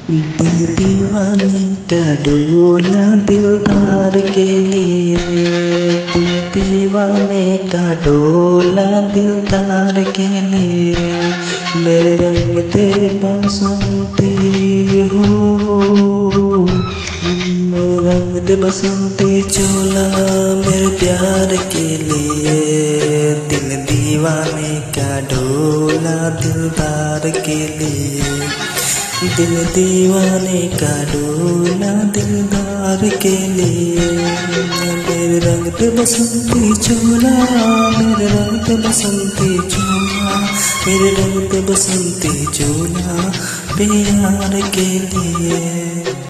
दिल दीवाने का डोला दिलदार के लिए, दिल दीवाने का डोला दिलदार के लिए। मेरे रंग दे बसंती हो, मेरे रंग दे बसंती चोला मेरे प्यार के लिए। दिल दीवाने का डोला दिलदार के लिए, दिल दीवाने का डोला दिलदार के लिए। मेरे रंग पे बसंती चोला, मेरे रंग पे बसंती चोला, मेरे रंग पे बसंती चोला प्यार के लिए।